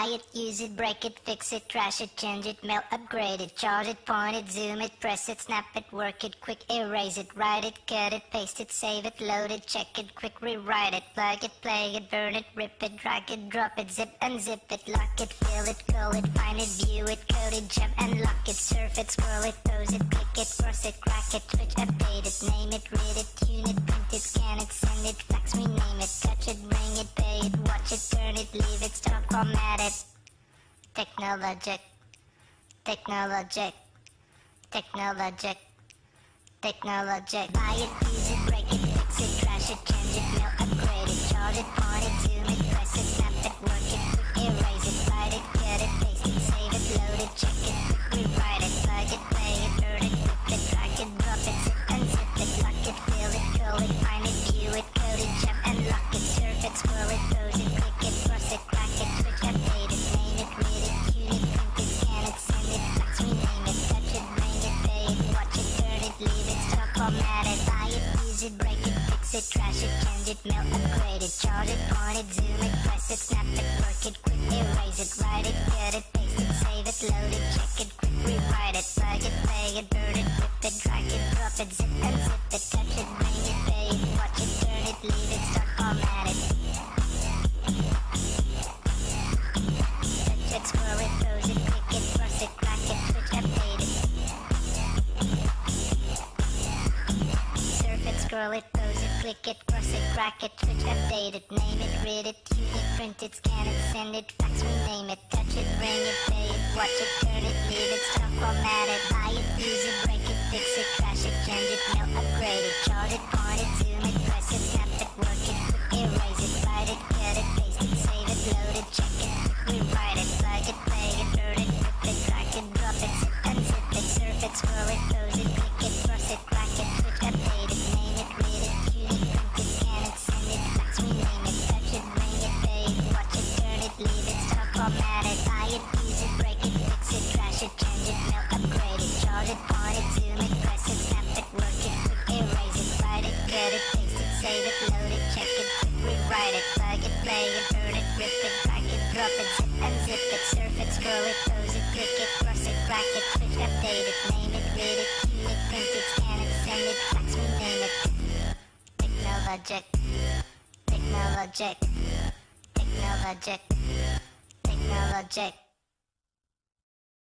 it, use it, break it, fix it, trash it, change it, mail, upgrade it, charge it, point it, zoom it, press it, snap it, work it, quick erase it, write it, cut it, paste it, save it, load it, check it, quick rewrite it, plug it, play it, burn it, rip it, drag it, drop it, zip, unzip it, lock it, fill it, call it, find it, view it, code it, jump and lock it, surf it, scroll it, pose it, click it, cross it, crack it, switch, update it, name it, read it, tune it, print it, scan it, send it, fax, rename it, touch it, bring it, pay it, watch it, turn it, leave it, stop, format it. Technologic, Technologic, Technologic, Technologic. Buy it, use it, break it, fix it, trash it, change it, mail, upgrade it, charge it, point it, zoom it, press it, snap it, work it, quick erase it, write it, cut it, paste it, save it, load it, check it, quick rewrite it, plug it, play it, burn it, rip it, drag it, drop it, zip, unzip it, lock it, fill it, call it, find it, view it, code it, jump and lock it, surf it, scroll it, pose it, click it, cross it, crack it, switch, update it, name it, read it, tune it, print it, scan it, send it, fax, rename it, touch it, bring it, pay it, watch it, turn it, leave it, stop, format it, buy it, use it, break it, fix it, trash it, change it, mail, upgrade it, charge it, point it, zoom it, press it, snap it, work it, quick erase it, write it, cut it, paste it, save it, load it, check it, quick rewrite it, plug it, play it, burn it, rip it, drag it, drop it, zip, unzip it, touch it, bring it, pay it, watch it, turn it, leave it, start, format it. Touch it, scroll it, pose it, click it, cross it, crack it, switch, update it. Surf it, scroll it, pose it, click it, cross it, crack it, switch, update it, name it, read it, tune it, print it, scan it, send it, fax, rename it, touch it, bring it, pay it, watch it, turn it, leave it, stop, format it, buy it, use it, break it, fix it, trash it, change it, mail, upgrade it, charge it, point it, zoom it, press it, snap it, work it, quick erase it, write it, cut it, paste it, save it, load it, check it, quick rewrite it, plug it, play it, burn it, rip it, drag it, drop it, zip, unzip it, surf it, scroll it, pose it, click it, cross it, crack it, switch, update it, name it, read it, tune it, print it, scan it, send it, fax, rename it, touch it, bring it, pay it, watch it, turn it, leave it, stop, format it, buy it, use it, break it, fix it, trash it, change it, mail, upgrade it, charge it, point it, zoom it, press it, snap it, work it, quick erase it, write it, cut it, paste it, save it, load it, check it, quick rewrite it, plug it, play it, burn it, rip it, drag it, drop it, zip, unzip it, surf it, scroll it, pose it, click it, cross it, crack it, switch, update it, name it, read it, tune it, print it, scan it, send it, fax, rename it. Technologic, Technologic, Technologic, Technologic.